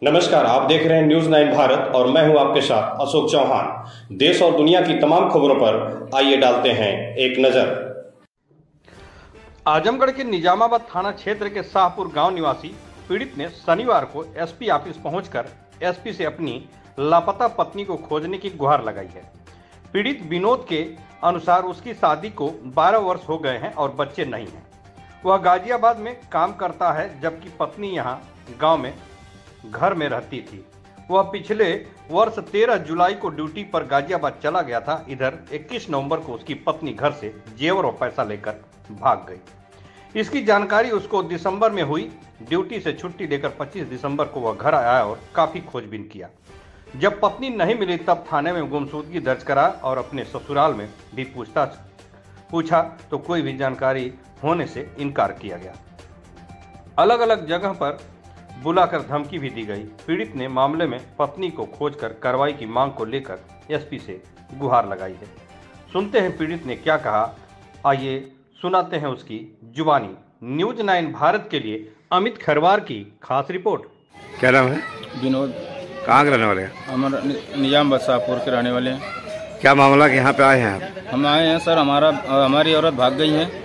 नमस्कार, आप देख रहे हैं न्यूज 9 भारत और मैं हूं आपके साथ अशोक चौहान। देश और दुनिया की तमाम खबरों पर आइए डालते हैं एक नजर। आजमगढ़ के निजामाबाद थाना क्षेत्र के शाहपुर गांव निवासी पीड़ित ने शनिवार को एसपी ऑफिस पहुंचकर एसपी से अपनी लापता पत्नी को खोजने की गुहार लगाई है। पीड़ित विनोद के अनुसार उसकी शादी को 12 वर्ष हो गए हैं और बच्चे नहीं हैं। वह गाजियाबाद में काम करता है, जबकि पत्नी यहां गांव में घर में रहती थी। वह पिछले वर्ष 13 जुलाई को ड्यूटी पर गाजियाबाद चला गया था। इधर 21 नवंबर को उसकी पत्नी घर से जेवर और पैसा लेकर भाग गई। इसकी जानकारी उसको दिसंबर में हुई। ड्यूटी से छुट्टी लेकर 25 दिसंबर को वह घर आया और काफी खोजबीन किया। जब पत्नी नहीं मिली तब थाने में गुमशुदगी दर्ज करा और अपने ससुराल में भी पूछा तो कोई भी जानकारी होने से इनकार किया गया। अलग अलग जगह पर बुलाकर धमकी भी दी गई। पीड़ित ने मामले में पत्नी को खोजकर कार्रवाई की मांग को लेकर एसपी से गुहार लगाई है। सुनते हैं पीड़ित ने क्या कहा, आइए सुनाते हैं उसकी जुबानी। न्यूज 9 भारत के लिए अमित खरवार की खास रिपोर्ट। क्या नाम है? विनोद। कहाँ के रहने वाले हैं? हमारा निजामाबाद शाहपुर के रहने वाले हैं। क्या मामला कि यहाँ पे आए हैं आप? हम आए हैं सर, हमारी औरत भाग गई है।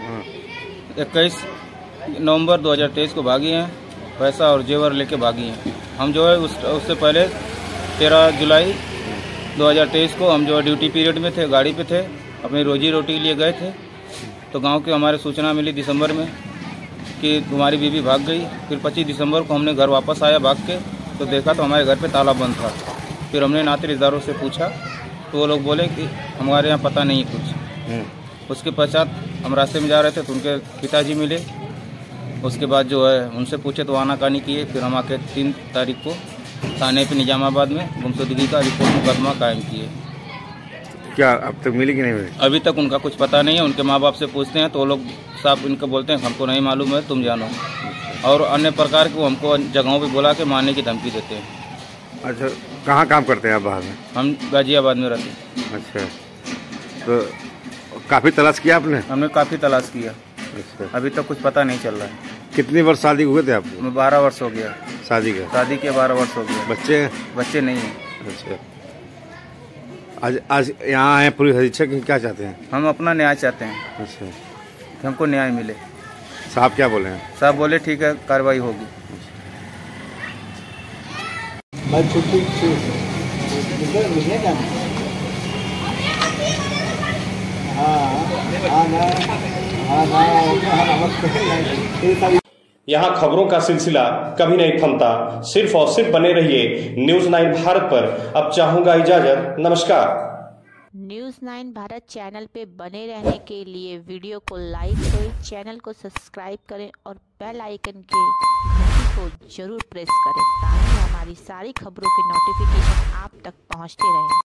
21 नवंबर 2023 को भागी हैं, पैसा और जेवर लेके भागी हैं। हम जो है उससे पहले 13 जुलाई 2023 को हम जो है ड्यूटी पीरियड में थे, गाड़ी पे थे, अपनी रोजी रोटी के लिए गए थे। तो गांव के हमारे सूचना मिली दिसंबर में कि तुम्हारी बीवी भाग गई। फिर 25 दिसंबर को हमने घर वापस आया भाग के, तो देखा तो हमारे घर पे ताला बंद था। फिर हमने नाते रिश्तेदारों से पूछा तो वो लोग बोले कि हमारे यहाँ पता नहीं कुछ। उसके पश्चात हम रास्ते में जा रहे थे तो उनके पिताजी मिले। उसके बाद जो है उनसे पूछे तो आनाकानी किए। फिर हम आके 3 तारीख को थाने पे निजामाबाद में गुमशुदगी का रिपोर्ट मुकदमा कायम किए। क्या अब तक मिली कि नहीं मिली? अभी तक उनका कुछ पता नहीं है। उनके माँ बाप से पूछते हैं तो वो लोग साफ इनको बोलते हैं हमको नहीं मालूम है, तुम जानो। और अन्य प्रकार के वो हमको जगहों पे बुला के मारने की धमकी देते हैं। अच्छा, कहाँ काम करते हैं आप बाहर में? हम गाजियाबाद में रहते हैं। अच्छा, तो काफ़ी तलाश किया आपने? हमने काफ़ी तलाश किया। अच्छा, अभी तक कुछ पता नहीं चल रहा है। कितनी वर्ष शादी हुए थे आपको? 12 वर्ष हो गया शादी का। शादी के 12 वर्ष हो गया। बच्चे हैं? बच्चे नहीं हैं। अच्छा, आज यहाँ आए पुलिस अधीक्षक, क्या चाहते हैं? हम अपना न्याय चाहते हैं। अच्छा, कि हमको न्याय मिले। साहब क्या बोले हैं? साहब बोले ठीक है, कार्रवाई होगी। यहाँ खबरों का सिलसिला कभी नहीं थमता। सिर्फ और सिर्फ बने रहिए न्यूज 9 भारत पर। अब चाहूंगा इजाजत, नमस्कार। न्यूज 9 भारत चैनल पे बने रहने के लिए वीडियो को लाइक करें, चैनल को सब्सक्राइब करें और बेल आइकन के घंटी को जरूर प्रेस करें ताकि हमारी सारी खबरों के नोटिफिकेशन आप तक पहुंचते रहें।